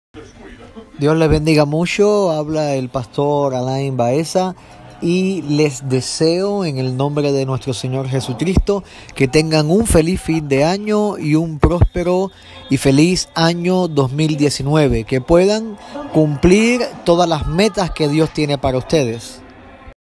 Dios les bendiga mucho, habla el pastor Alain Baeza y les deseo en el nombre de nuestro Señor Jesucristo que tengan un feliz fin de año y un próspero y feliz año 2019, que puedan cumplir todas las metas que Dios tiene para ustedes.